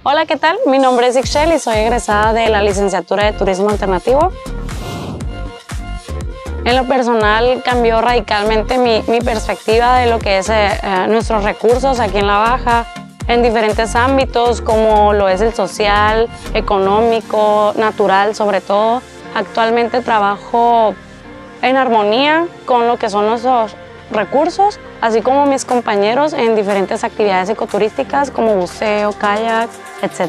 Hola, ¿qué tal? Mi nombre es Ixchel y soy egresada de la licenciatura de Turismo Alternativo. En lo personal cambió radicalmente mi perspectiva de lo que es nuestros recursos aquí en La Baja, en diferentes ámbitos como lo es el social, económico, natural sobre todo. Actualmente trabajo en armonía con lo que son nuestros recursos, así como mis compañeros en diferentes actividades ecoturísticas como buceo, kayak, etc.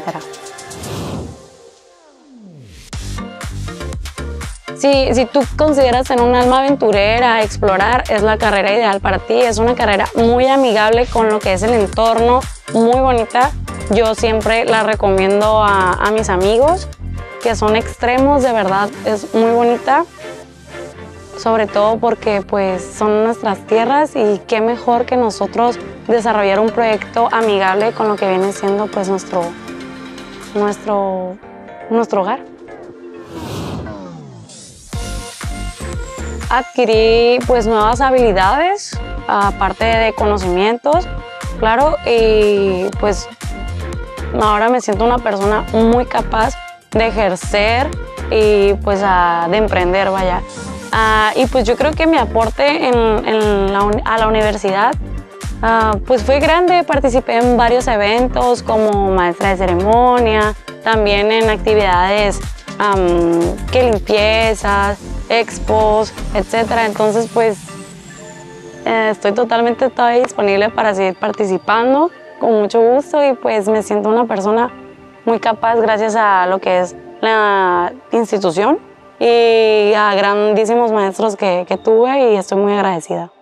Si tú consideras tener un alma aventurera, explorar, es la carrera ideal para ti. Es una carrera muy amigable con lo que es el entorno, muy bonita. Yo siempre la recomiendo a mis amigos que son extremos, de verdad es muy bonita. Sobre todo porque pues son nuestras tierras y qué mejor que nosotros desarrollar un proyecto amigable con lo que viene siendo pues nuestro hogar. Adquirí pues nuevas habilidades, aparte de conocimientos, claro, y pues ahora me siento una persona muy capaz de ejercer y pues de emprender, vaya. Y pues yo creo que mi aporte a la universidad pues fue grande. Participé en varios eventos como maestra de ceremonia, también en actividades que limpiezas, expos, etc. Entonces pues estoy totalmente todavía disponible para seguir participando con mucho gusto y pues me siento una persona muy capaz gracias a lo que es la institución y a grandísimos maestros que tuve y estoy muy agradecida.